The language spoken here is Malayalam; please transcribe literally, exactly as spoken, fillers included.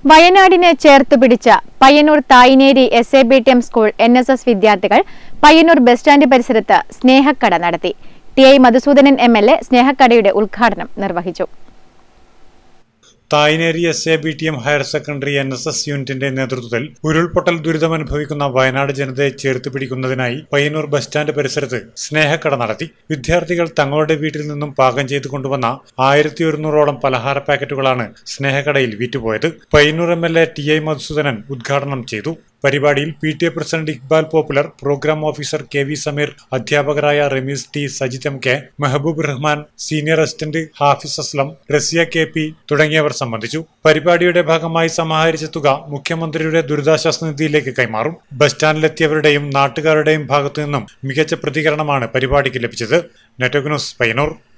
വയനാടിനെ ചേർത്തുപിടിച്ച Payyanur Thayineri S A B T M school N S S വിദ്യാർത്ഥികൾ പയ്യന്നൂർ ബസ് സ്റ്റാൻഡ് പരിസരത്ത് സ്നേഹക്കട നടത്തി. T I Madhusoodanan M L A സ്നേഹക്കടയുടെ ഉദ്ഘാടനം നിർവഹിച്ചു. Thayineri S A B T M higher secondary N S S യൂണിറ്റിന്റെ നേതൃത്വത്തിൽ ഉരുൾപൊട്ടൽ ദുരിതമനുഭവിക്കുന്ന വയനാട് ജനതയെ ചേർത്ത് പിടിക്കുന്നതിനായി പയ്യന്നൂർ ബസ് സ്റ്റാൻഡ് പരിസരത്ത് സ്നേഹക്കട നടത്തി. വിദ്യാർത്ഥികൾ തങ്ങളുടെ വീട്ടിൽ നിന്നും പാകം ചെയ്തു കൊണ്ടുവന്ന ആയിരത്തി ഒരുന്നൂറോളം പലഹാര പാക്കറ്റുകളാണ് സ്നേഹക്കടയിൽ വിറ്റുപോയത്. Payyanur M L A T I Madhusoodanan ഉദ്ഘാടനം ചെയ്തു. പരിപാടിയിൽ P T A president Iqbal Popular, program officer K V Sameer, അധ്യാപകരായ Ramees T, Sajith M K, Mehboob Rahman, senior assistant Hafiz Aslam, Rasiya K P തുടങ്ങിയവർ സംബന്ധിച്ചു. പരിപാടിയുടെ ഭാഗമായി സമാഹരിച്ച തുക മുഖ്യമന്ത്രിയുടെ ദുരിതാശ്വാസ നിധിയിലേക്ക് കൈമാറും. ബസ് സ്റ്റാൻഡിലെത്തിയവരുടെയും നാട്ടുകാരുടെയും ഭാഗത്തു നിന്നും മികച്ച പ്രതികരണമാണ് പരിപാടിക്ക് ലഭിച്ചത്. Network news Payyanur.